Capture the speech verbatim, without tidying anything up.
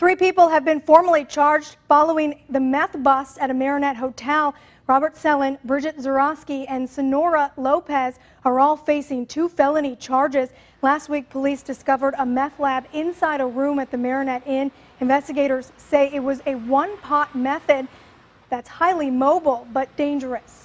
Three people have been formally charged following the meth bust at a Marinette hotel. Robert Sellen, Bridget Zarowski, and Sonora Lopez are all facing two felony charges. Last week, police discovered a meth lab inside a room at the Marinette Inn. Investigators say it was a one-pot method that's highly mobile but dangerous.